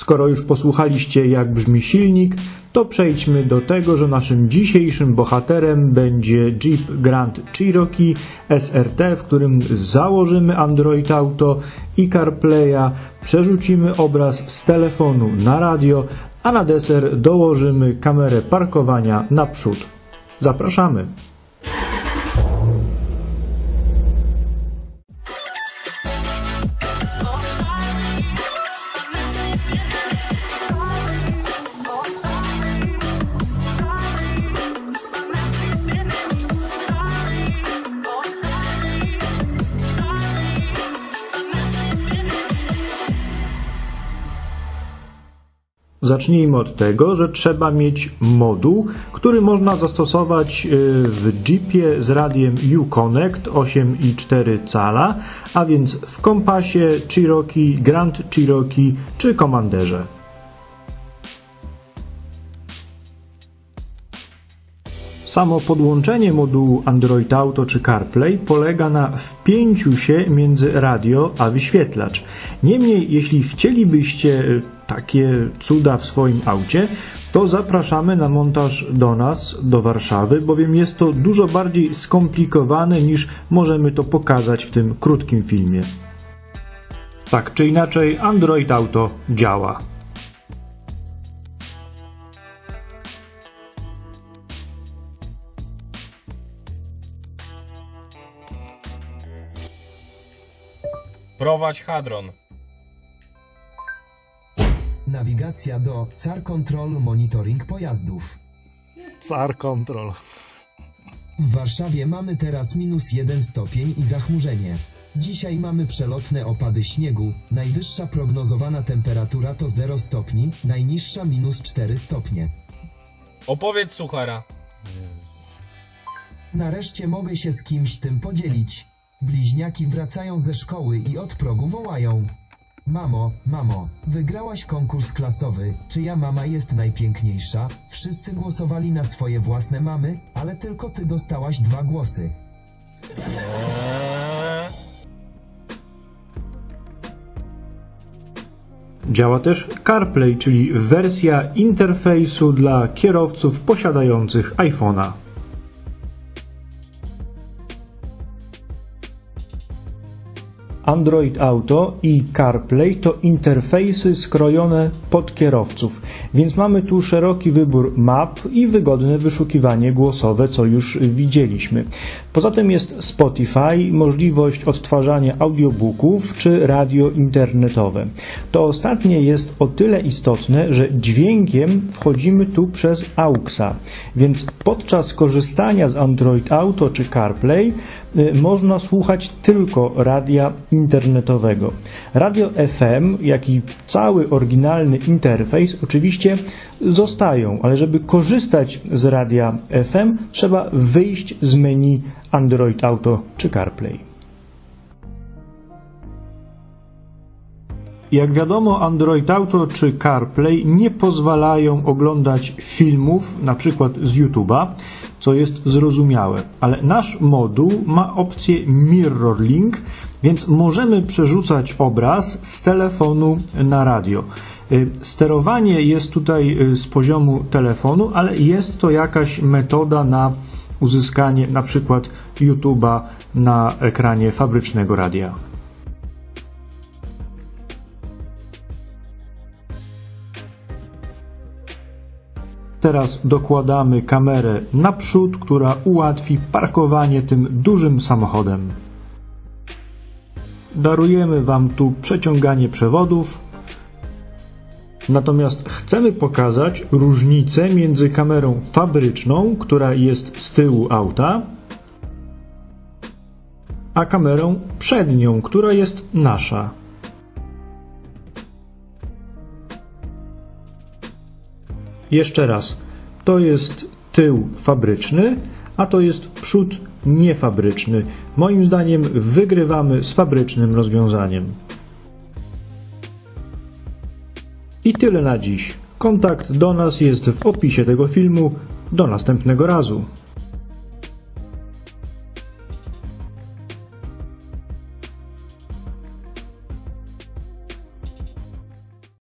Skoro już posłuchaliście, jak brzmi silnik, to przejdźmy do tego, że naszym dzisiejszym bohaterem będzie Jeep Grand Cherokee SRT, w którym założymy Android Auto i CarPlaya, przerzucimy obraz z telefonu na radio, a na deser dołożymy kamerę parkowania na przód. Zapraszamy! Zacznijmy od tego, że trzeba mieć moduł, który można zastosować w Jeepie z radiem Uconnect 8,4 cala, a więc w kompasie Cherokee, Grand Cherokee czy Commanderze. Samo podłączenie modułu Android Auto czy CarPlay polega na wpięciu się między radio a wyświetlacz. Niemniej, jeśli chcielibyście takie cuda w swoim aucie, to zapraszamy na montaż do nas, do Warszawy, bowiem jest to dużo bardziej skomplikowane niż możemy to pokazać w tym krótkim filmie. Tak czy inaczej, Android Auto działa. Prowadź hadron. Nawigacja do Car Control Monitoring pojazdów. Car Control. W Warszawie mamy teraz -1 stopień i zachmurzenie. Dzisiaj mamy przelotne opady śniegu. Najwyższa prognozowana temperatura to 0 stopni, najniższa -4 stopnie. Opowiedz suchara. Nareszcie mogę się z kimś tym podzielić. Bliźniaki wracają ze szkoły i od progu wołają: Mamo, mamo, wygrałaś konkurs klasowy, czyja mama jest najpiękniejsza? Wszyscy głosowali na swoje własne mamy, ale tylko ty dostałaś 2 głosy. Działa też CarPlay, czyli wersja interfejsu dla kierowców posiadających iPhone'a. Android Auto i CarPlay to interfejsy skrojone pod kierowców, więc mamy tu szeroki wybór map i wygodne wyszukiwanie głosowe, co już widzieliśmy. Poza tym jest Spotify, możliwość odtwarzania audiobooków czy radio internetowe. To ostatnie jest o tyle istotne, że dźwiękiem wchodzimy tu przez AUXa, więc podczas korzystania z Android Auto czy CarPlay można słuchać tylko radia internetowego. Radio FM, jak i cały oryginalny interfejs oczywiście zostają, ale żeby korzystać z radia FM, trzeba wyjść z menu Android Auto czy CarPlay. Jak wiadomo, Android Auto czy CarPlay nie pozwalają oglądać filmów, na przykład z YouTube'a, co jest zrozumiałe, ale nasz moduł ma opcję Mirror Link, więc możemy przerzucać obraz z telefonu na radio. Sterowanie jest tutaj z poziomu telefonu, ale jest to jakaś metoda na uzyskanie na przykład YouTube'a na ekranie fabrycznego radia. Teraz dokładamy kamerę na przód, która ułatwi parkowanie tym dużym samochodem. Darujemy Wam tu przeciąganie przewodów. Natomiast chcemy pokazać różnicę między kamerą fabryczną, która jest z tyłu auta, a kamerą przednią, która jest nasza. Jeszcze raz, to jest tył fabryczny, a to jest przód niefabryczny. Moim zdaniem wygrywamy z fabrycznym rozwiązaniem. I tyle na dziś. Kontakt do nas jest w opisie tego filmu. Do następnego razu.